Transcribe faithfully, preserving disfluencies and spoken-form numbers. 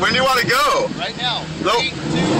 When do you want to go? Right now. Nope. Three, two,